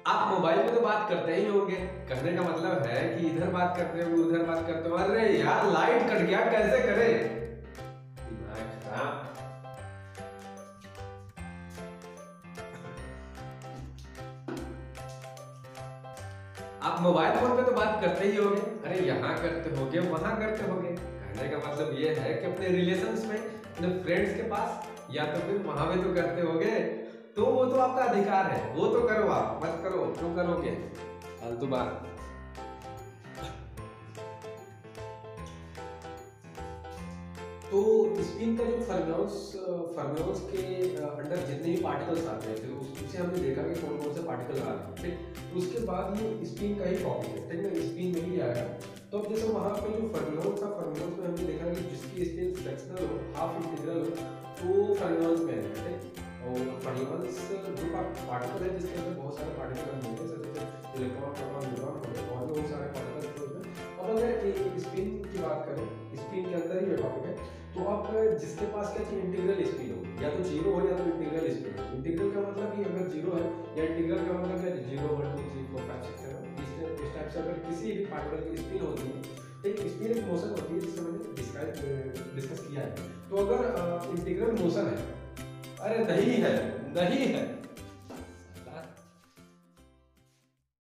आप मोबाइल में तो बात करते ही होंगे, कहने का मतलब है कि इधर बात करते हो उधर बात करते हो। अरे यार लाइट कट गया, कैसे करे? दिमाग खराब। आप मोबाइल फोन पे तो बात करते ही होंगे, अरे यहाँ करते होगे वहां करते होगे। कहने का मतलब ये है कि अपने रिलेशंस में, अपने फ्रेंड्स के पास या तो फिर वहां भी तो करते होगे। तो वो तो आपका अधिकार है, वो तो करो, आप मत करो, क्यों करोगे फालतू बात। तो स्पिन का जो फर्मियोन्स के अंडर जितने भी पार्टिकल्स आते हैं, फिर उससे हमने देखा कि कौन कौन से पार्टिकल आ रहे हैं, ठीक। तो उसके बाद ये स्पिन का ही टॉपिक है, ठीक है, स्पिन में ही आएगा। तो अब जैसे वहाँ पे जो फर्मियोन्स था, फर्मियोन्स में हमने देखा कि जिसकी स्पिन फ्लेक्शनल हो, हाफ इंटीग्रल हो, तो फर्मियोन्स में आएगा, ठीक। और फर्मियोन्स ग्रुप ऑफ पार्टिकल है जिसके अंदर बहुत सारे पार्टिकल होंगे, जैसे इलेक्ट्रॉन, प्रोटॉन, न्यूट्रॉन होंगे, और भी बहुत सारे पार्टिकल होते हैं। अब अगर स्पिन की बात करें, स्पिन के अंदर ही ये टॉपिक है। तो आप जिसके पास क्या चाहिए, इंटीग्रल स्पिन हो, या तो जीरो हो या तो इंटीग्रल स्पिन हो। इंटीग्रल का मतलब कि अगर जीरो है, या इंटीग्रल का मतलब क्या है, 0 1 2 3 4 5 6 7, इस टाइप से अगर किसी भी पार्टिकल की स्पिन होती है, एक स्पिन एक मोशन होती है जिसे मैंने डिस्कस किया है। तो अगर इंटीग्रल मोशन है, अरे नहीं है, नहीं है,